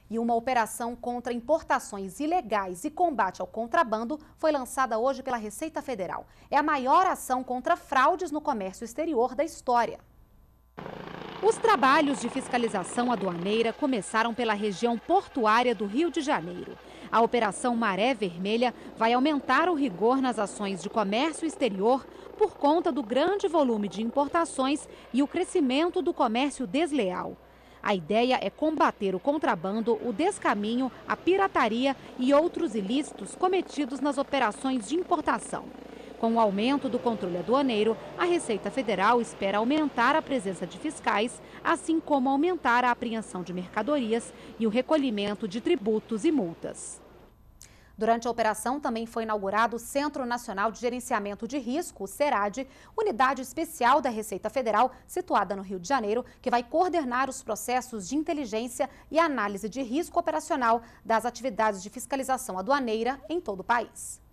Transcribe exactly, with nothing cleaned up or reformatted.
E uma operação contra importações ilegais e combate ao contrabando foi lançada hoje pela Receita Federal. É a maior ação contra fraudes no comércio exterior da história. Os trabalhos de fiscalização aduaneira começaram pela região portuária do Rio de Janeiro. A Operação Maré Vermelha vai aumentar o rigor nas ações de comércio exterior por conta do grande volume de importações e o crescimento do comércio desleal. A ideia é combater o contrabando, o descaminho, a pirataria e outros ilícitos cometidos nas operações de importação. Com o aumento do controle aduaneiro, a Receita Federal espera aumentar a presença de fiscais, assim como aumentar a apreensão de mercadorias e o recolhimento de tributos e multas. Durante a operação, também foi inaugurado o Centro Nacional de Gerenciamento de Risco, o CERAD, unidade especial da Receita Federal, situada no Rio de Janeiro, que vai coordenar os processos de inteligência e análise de risco operacional das atividades de fiscalização aduaneira em todo o país.